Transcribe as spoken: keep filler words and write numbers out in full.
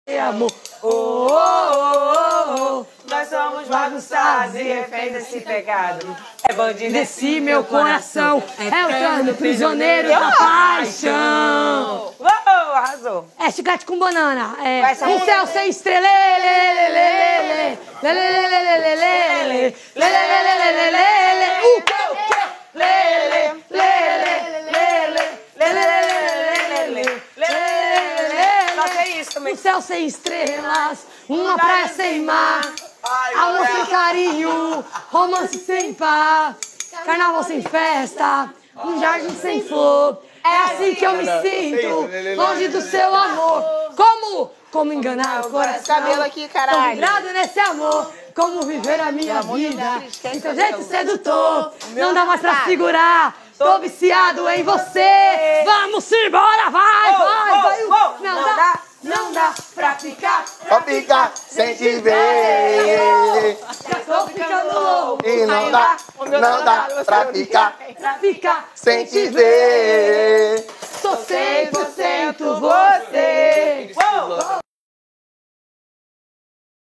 amor. Oh, oh, oh, oh. Nós somos bagunçados e reféns desse pecado. É bandido desse meu coração, é o eterno prisioneiro da paixão. Uou, arrasou. É chiclete com banana. É Vai sair. um céu sem estrela. O que? Um céu sem estrelas, uma praia sem mar, amor sem carinho, romance sem paz, carnaval sem festa, um jardim sem flor. É assim que eu me sinto, longe do seu amor. Como? Como enganar o coração? Cabelo aqui, caralho. Tô vibrado nesse amor. Como viver a minha vida em seu jeito sedutor. Não dá mais pra segurar. Tô viciado em você. Vamos embora, vai, vai, vai. Não dá, não dá pra ficar. Pra ficar sem te ver. Já tô ficando louco. E não dá, não dá pra ficar Pra ficar sem te ver. Tô cem por cento